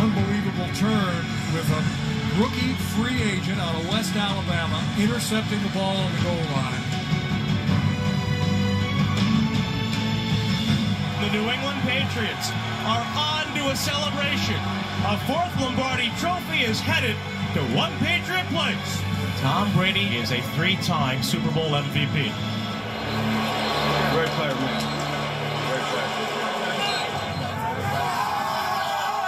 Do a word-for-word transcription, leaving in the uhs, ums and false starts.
unbelievable turn with a rookie free agent out of West Alabama intercepting the ball on the goal line. The New England Patriots are on to a celebration. A fourth Lombardi trophy is headed to one Patriot place. Tom Brady is a three-time Super Bowl M V P.